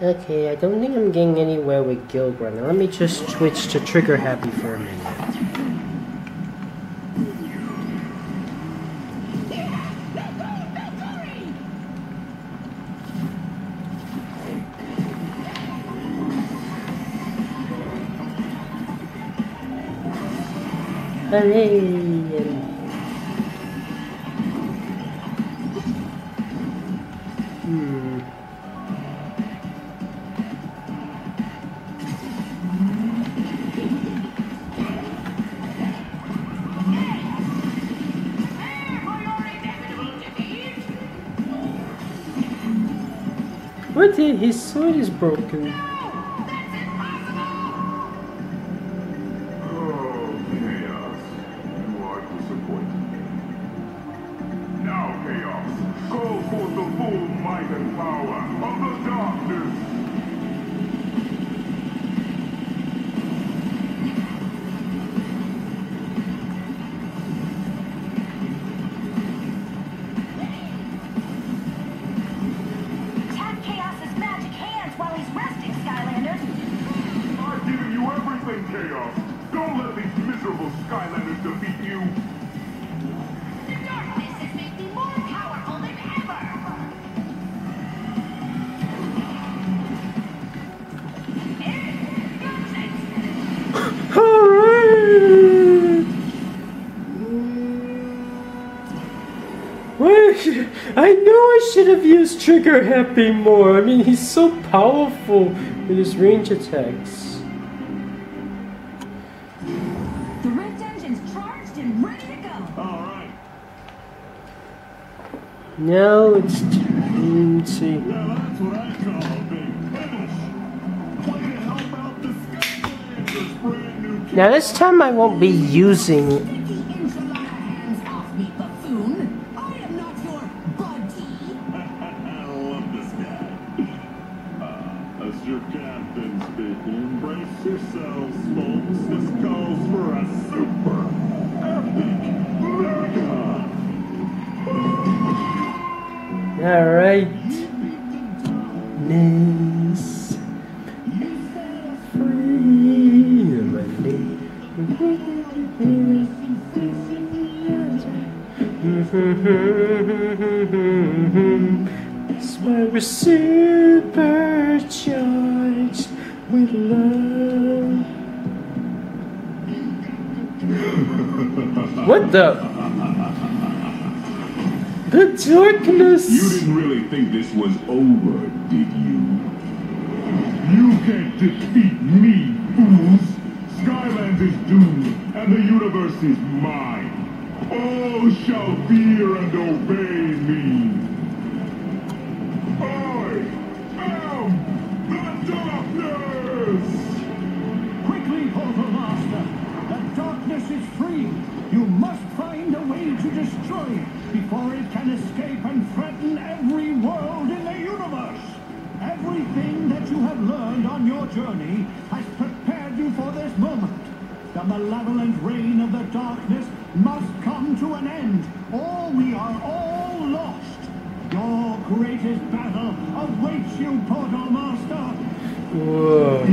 Okay, I don't think I'm getting anywhere with Guild right now. Let me just switch to Trigger Happy for a minute. What? His sword is broken. Chaos! Don't let these miserable Skylanders defeat you! The darkness has made me more powerful than ever! I know I should have used Trigger Happy more. I mean, he's so powerful with his range attacks. The Rift engine's charged and ready to go. All right. Now it's time. Let's see. Now that's what I call a big finish. Way to help out the Skylanders, brand new. Now this time I won't be using. Your captain speaking. Brace yourselves, folks. This calls for a super epic mega. Alright. Miss. That's why we're supercharged with love. What the? The darkness! You didn't really think this was over, did you? You can't defeat me, fools! Skylands is doomed, and the universe is mine. All shall fear and obey me. I am the darkness! Quickly, Portal Master! The darkness is free! You must find a way to destroy it before it can escape and threaten every world in the universe! Everything that you have learned on your journey has prepared you for this moment. The malevolent reign of the darkness must come to an end, or we are all lost. Your greatest battle awaits you, Portal Master! Whoa.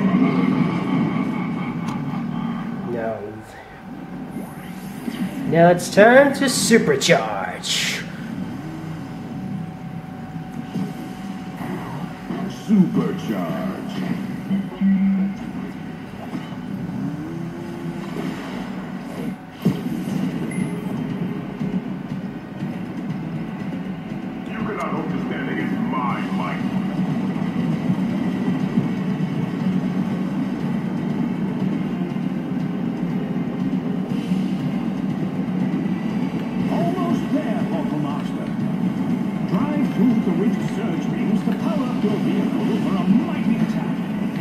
Now it's time to supercharge. Supercharge. You cannot hope to stand against my might. Almost there, Portal Master. Drive through the Rift Surge rings to power up your vehicle for a mighty attack.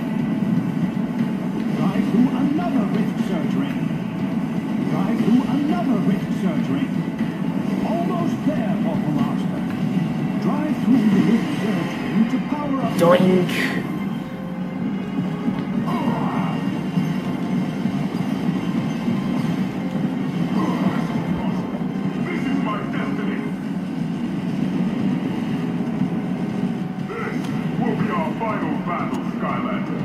Drive through another Rift Surge ring. Drive through another Rift Surge ring. Almost there, Portal Master. Drive through the Rift Surge ring to power up. Doink. This is my destiny. This will be our final Skylander.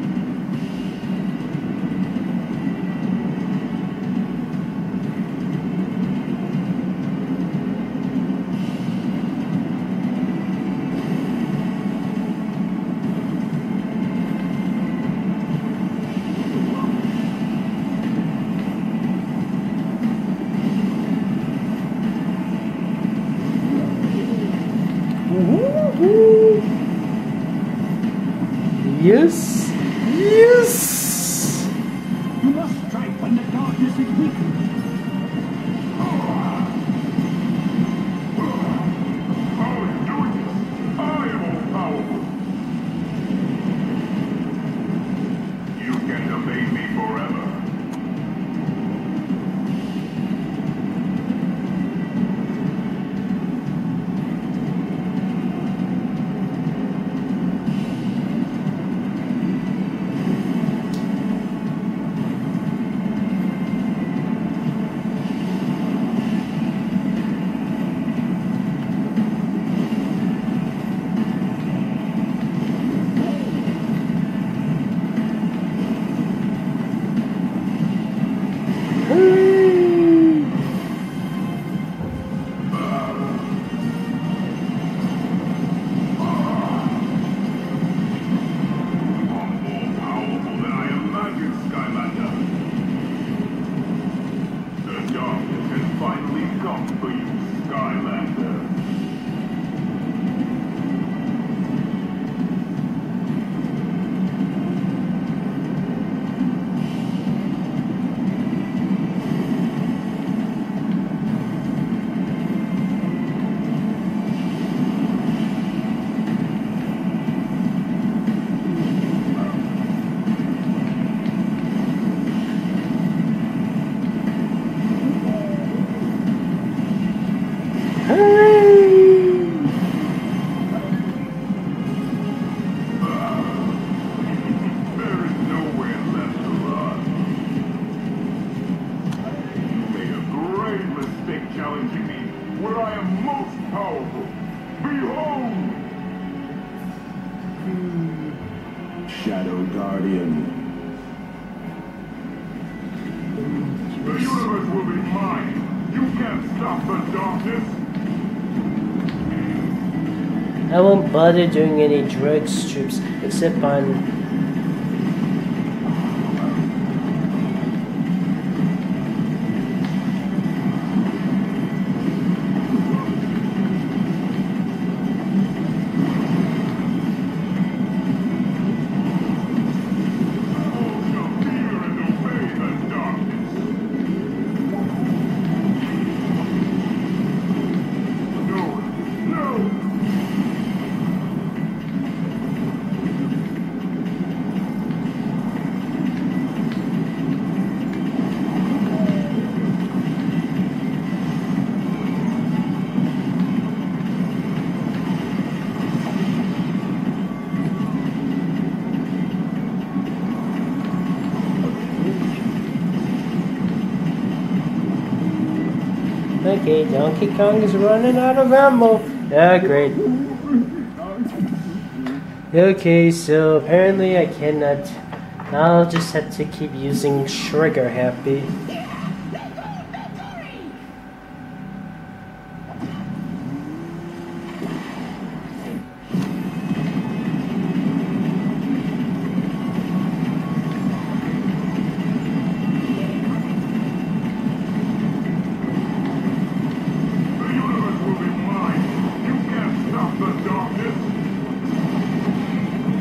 Yes, yes. You must strike when the darkness is weakened. How are you doing this? I am all powerful. You can evade me forever. Shadow Guardian. The universe will be mine. You can't stop the darkness. I won't bother doing any drug strips except on Okay, Donkey Kong is running out of ammo. Ah, great. Okay, so apparently I cannot. I'll just have to keep using Trigger Happy.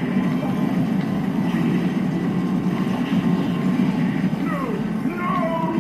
No!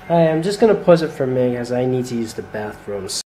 I'm just gonna pause it for a minute as I need to use the bathroom.